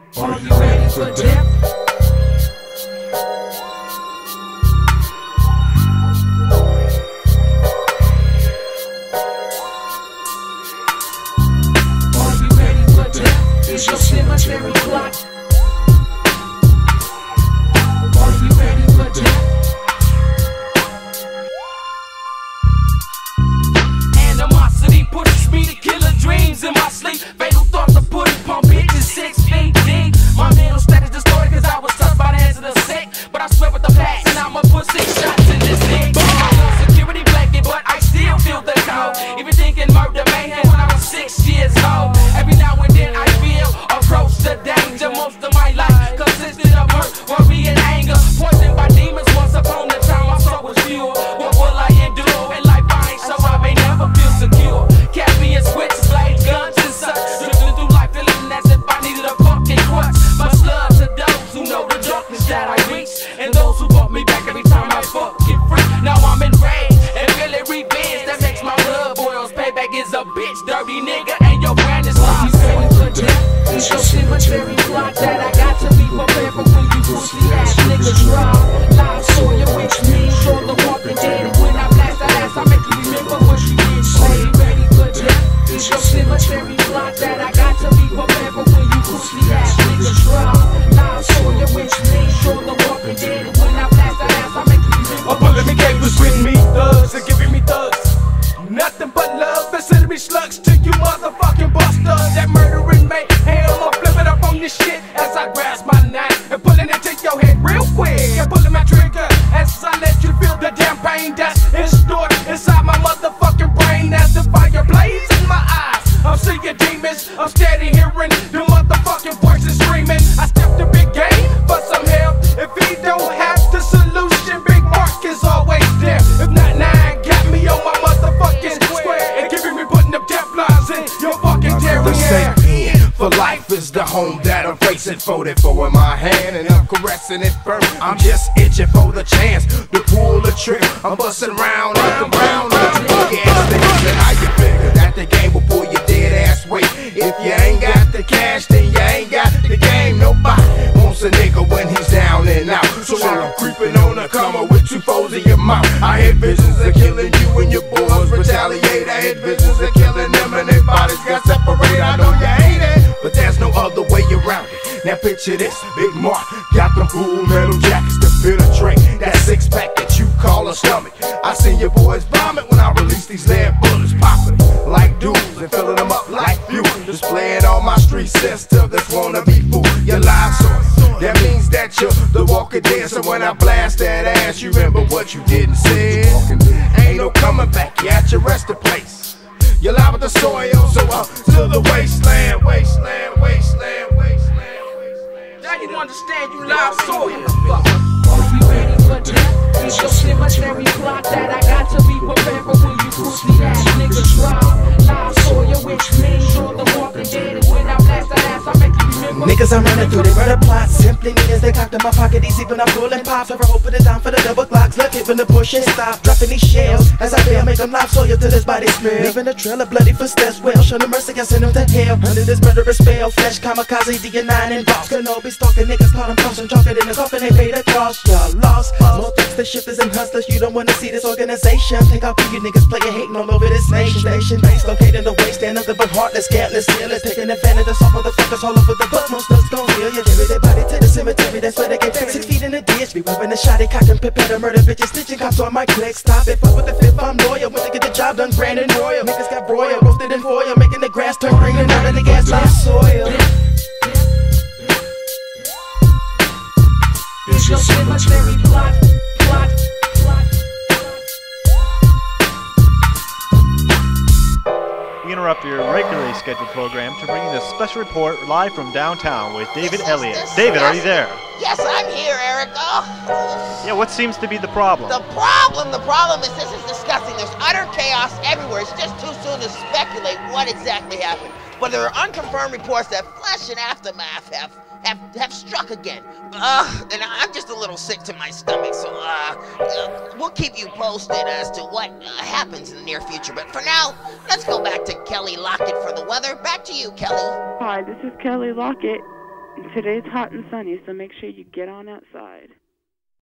Are you ready for death? Are you ready for death? Is your cemetery plot? Are you ready for death? Animosity pushes me to killer dreams in my sleep. Fatal thoughts to put it pump bitches 6 feet deep. My mental status distorted cause I was touched by the hands of the sick. But I swear with the past and I'ma put 6 shots in this dick. I got security blanket but I still feel the cold. Even thinking murder mayhem when I was 6 years old. Every now and then I feel approach the danger. Most of my life consisted of hurt, worry and anger. Poisoned by demons once upon a time my soul was pure. What will I endure in life I ain't so I may never feel secure. Cat me and switchblades, guns and such. Drifting through life feeling as if I needed a fucking crutch. Much love to those who know the darkness that I reach, and those who brought me back every time I fucking free. Now I'm enraged and feeling revenge that makes my blood boils. Payback is a bitch, dirty nigga, and your brand is lost. It's your cemetery plot that I got to be prepared for when you pussy ass niggas rob. Live soil, which means you're the walking dead. And when I blast that ass, I make you remember what you did. Stay ready for death. It's your cemetery plot that I got to be prepared for when you pussy ass niggas rob. Live soil, which means you're the walking dead. And when I blast that ass, I make you remember. A bullet me gave was with me, thugs are giving me thugs. Nothing but love, consider me slugs to you motherfucking busters. That murdering mate, hell, I'm flipping up on this shit as I grasp my knife and pulling it to your head real quick. And pulling my trigger as I let you feel the damn pain that's stored inside my motherfucking brain. As the fire blazes in my eyes, I'm seeing demons, I'm steady hearing the motherfucking voices screaming. I stepped the big game for some help. If he don't have the solution, Big Mark is always there. If not, nine got me on my motherfucking square and giving me putting up death lines in your fucking derriere. For life is the home that I'm facing, 44 in my hand and I'm caressing it firm. I'm just itching for the chance to pull the trigger. I'm busting round and around like big ass niggas. And how you figure that the game will pull your dead ass weight? If you ain't got the cash, then you ain't got the game. Nobody wants a nigga when he's down and out. So while I'm creeping on the corner with 2 foes in your mouth, I had visions of killing you and your boys retaliate. I had visions of killing them and their bodies got separated. I know you hate it, but there's no other way around it. Now picture this, Big Mark got them full metal jackets to penetrate that 6-pack that you call a stomach. I seen your boys vomit when I release these lead bullets, popping like dudes and filling them up like fuel. Displaying all my street sensitive that's wanna be fool. Your live source, that means that you're the walking dead. So when I blast that ass, you remember what you did and said. Ain't no coming back, you at your resting place. You're live with the soil, so to the wasteland, wasteland, wasteland, wasteland, wasteland. Now you understand you live soil. Are you ready for death? It's your cemetery plot that I got to be prepared for when you pussy ass niggas rob. Live soil, which means you're the walking dead. And when I blast that ass, I make you remember. Niggas I'm running through, they murder plots. Simply means they cocked in my pocket, easy when I'm pulling pops. Ever hoping it down for the double glocks. Look, when the push and stop, dropping these shells. As I fail, make them live soil till his body spill. Leaving a trail of bloody footsteps, well, show no mercy, I send him to hell. Under this murderous spell, flesh, kamikaze, D9 and boss. Kenobi stalking niggas, call them tossing, chocolate in the coffin, they pay the cost. Y'all lost. More the shifters and hustlers, you don't wanna see this organization. Think I'll keep you niggas playing hating all over this nation. Station base located in the wasteland, nothing but heartless, scandalous, stealers, taking advantage of some motherfuckers all over the book. Most of us gon' feel you carry their body to the cemetery, that's where they get buried. 6 feet in the ditch, be wearing a shot, cock and prepare to murder bitches, stitching cops on my click. Stop it, fuck with the fifth, I'm loyal. When they get the job done, grand and royal. Niggas got broiled, roasted in foil, making the grass turn green and out of the gas live soil. It's your cemetery plot. We interrupt your regularly scheduled program to bring you this special report live from downtown with David Elliott. David, are you there? Yes, I'm here, Eric. Yeah, what seems to be the problem? The problem is this is disgusting. There's utter chaos everywhere. It's just too soon to speculate what exactly happened. But there are unconfirmed reports that flesh and aftermath have struck again. And I'm just a little sick to my stomach, so we'll keep you posted as to what happens in the near future. But for now, let's go back to Kelly Lockett for the weather. Back to you, Kelly. Hi, this is Kelly Lockett, Today's hot and sunny, so make sure you get on outside.